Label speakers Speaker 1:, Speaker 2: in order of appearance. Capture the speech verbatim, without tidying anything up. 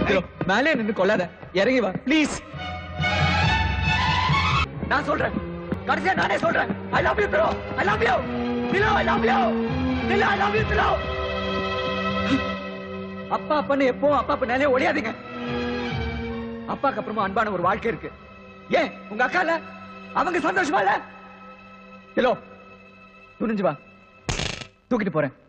Speaker 1: மேலே நின்னு கொள்ளாத, இறங்கி வா ப்ளீஸ். நான் சொல்றேன், கடைசியா நானே சொல்றேன். ஐ லவ் யூ த்ரோ, ஐ லவ் யூ திலோ, ஐ லவ் யூ திலோ, ஐ லவ் யூ திலோ. அப்பா அப்பன்னு எப்பவும் அப்பா பின்னாலே ஒளியாதீங்க. அப்பாக்கு அப்புறமா அன்பான ஒரு வாழ்க்கை இருக்கு. ஏன் உங்க அக்கா இல்ல, அவங்க சந்தோஷமா இல்ல? திலோ துணிஞ்சு வா, தூக்கிட்டு போறேன்.